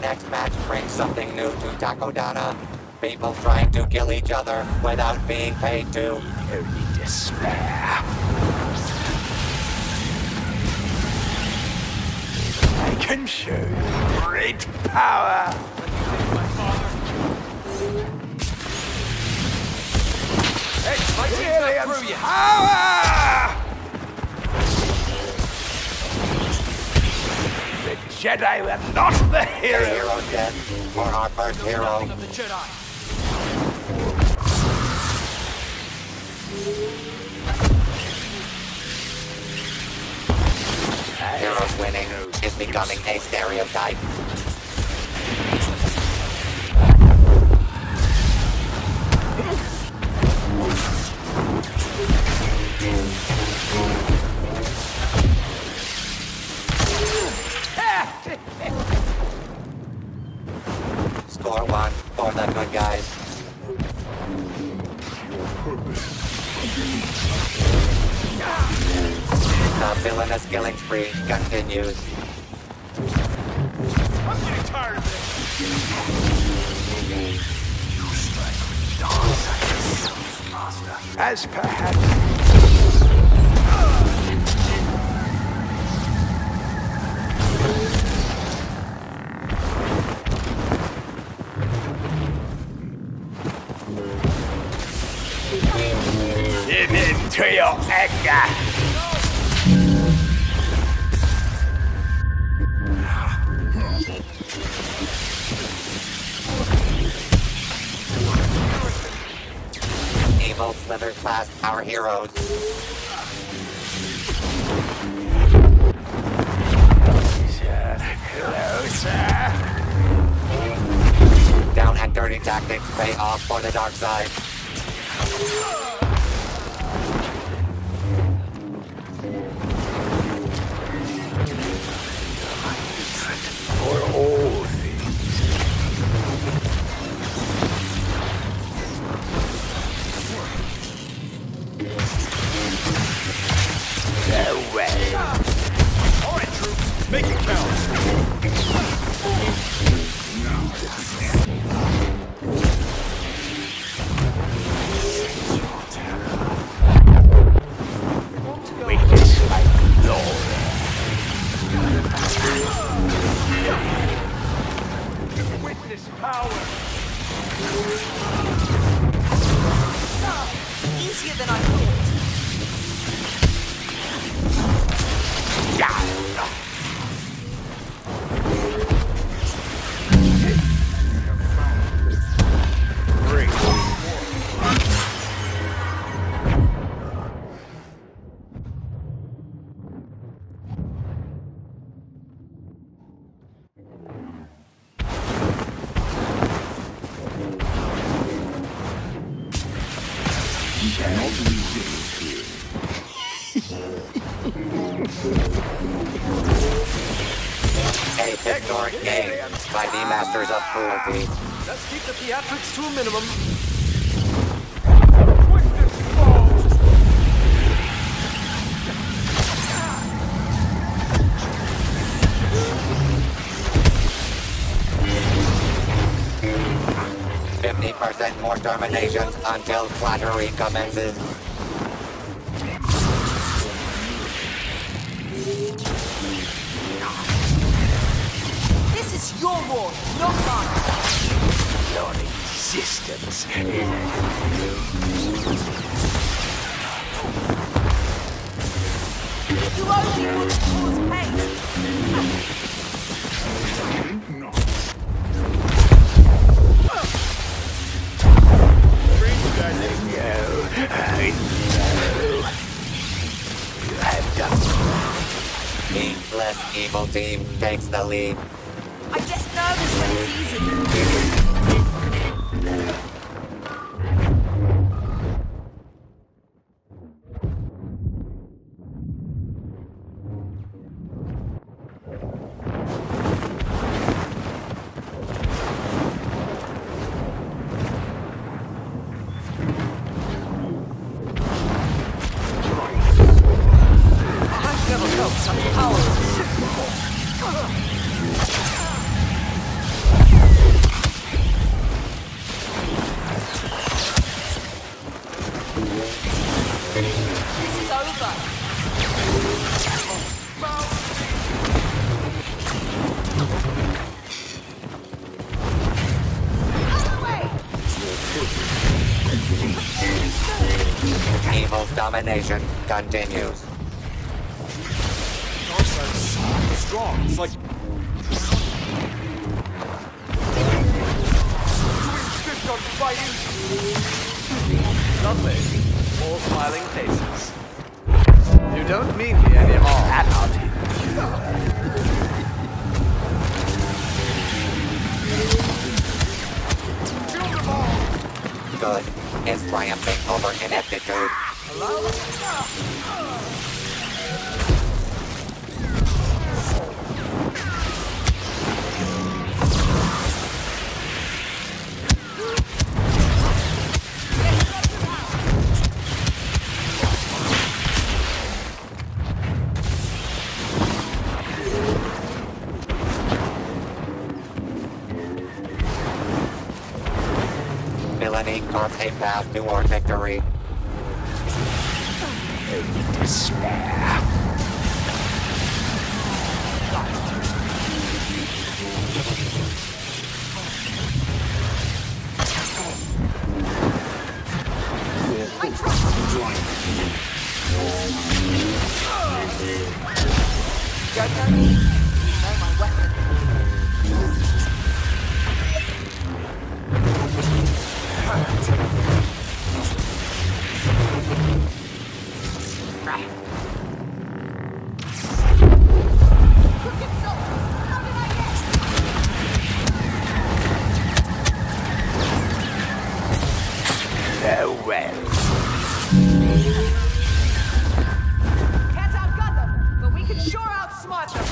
next match brings something new to Takodana. People trying to kill each other without being paid to. Only despair. I can show you great power. Aliens power! The Jedi were not the The heroes. hero's dead, or our first hero. Of the Jedi. Heroes winning is becoming a stereotype. Score one for the good guys. The villainous killing spree continues. I'm getting tired of this. As perhaps. Give in to your anger. Evil slithers past our heroes. Closer. Down and dirty tactics pay off for the dark side. For all things. Farewell. All right, troops, make it count. Witness my glory. Witness power. Easier than I thought. A historic game by the Masters of Cruelty. Let's keep the theatrics to a minimum. Witness fall. 50% more terminations until flattery commences. This is your war, not mine. Your existence. You only want to cause pain. You have done. Teamless evil team takes the lead. I get nervous when it's easy. I've never felt such power. domination continues. Darkseid's so strong. It's like... You insist on fighting? Lovely. All smiling faces. You don't mean me any harm. Kill them all! Good is triumphing over ineptitude. Villainy carves a path toward victory. Despair. Don't know me? You know my weapon. Crooked soul! How did I get? Farewell. Can't outgun them, but we can sure outsmart them.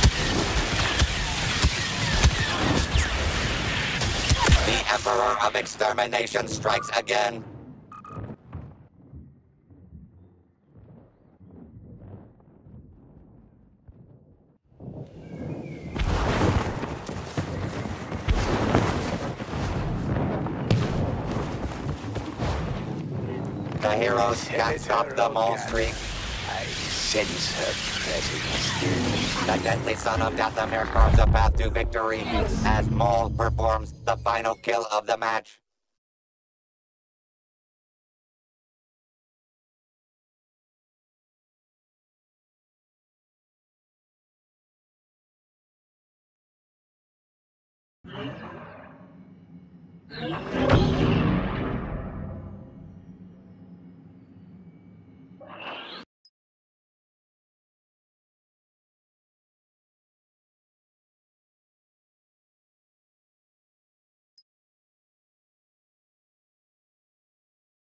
The Emperor of Extermination strikes again. The heroes can't stop the mole streak. I sense her presence. The deadly son of Dathomir carves a path to victory as Maul performs the final kill of the match.